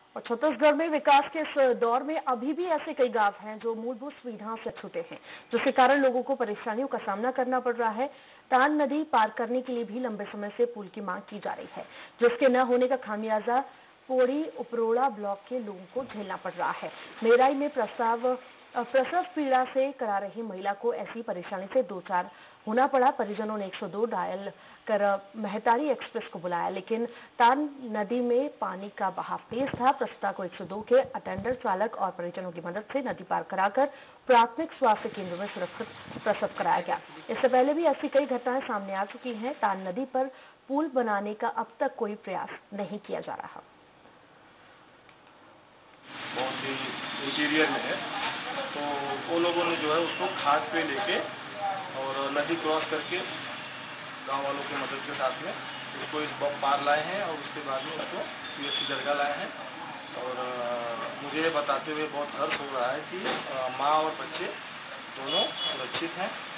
और छत्तीसगढ़ में विकास के इस दौर में अभी भी ऐसे कई गांव हैं जो मूलभूत सुविधाओं से छूटे हैं, जिसके कारण लोगों को परेशानियों का सामना करना पड़ रहा है। तान नदी पार करने के लिए भी लंबे समय से पुल की मांग की जा रही है, जिसके न होने का खामियाजा पोड़ी उपरोड़ा ब्लॉक के लोगों को झेलना पड़ रहा है। मेराई में प्रसव पीड़ा से करा रही महिला को ऐसी परेशानी से दो चार होना पड़ा। परिजनों ने 102 डायल कर महतारी एक्सप्रेस को बुलाया, लेकिन तान नदी में पानी का बहाव तेज था। प्रसुता को 102 के अटेंडर चालक और परिजनों की मदद से नदी पार कराकर प्राथमिक स्वास्थ्य केंद्र में सुरक्षित प्रसव कराया गया। इससे पहले भी ऐसी कई घटनाएं सामने आ चुकी हैं। तान नदी पर पुल बनाने का अब तक कोई प्रयास नहीं किया जा रहा। बहुत ही इंटीरियर में है, तो वो लोगों ने जो है उसको घाट पे लेके और नदी क्रॉस करके गांव वालों की मदद के साथ में उसको इस पार लाए हैं और उसके बाद में उसको पीएचसी दरगाह लाए हैं। और मुझे ये बताते हुए बहुत हर्ष हो रहा है कि माँ और बच्चे दोनों सुरक्षित हैं।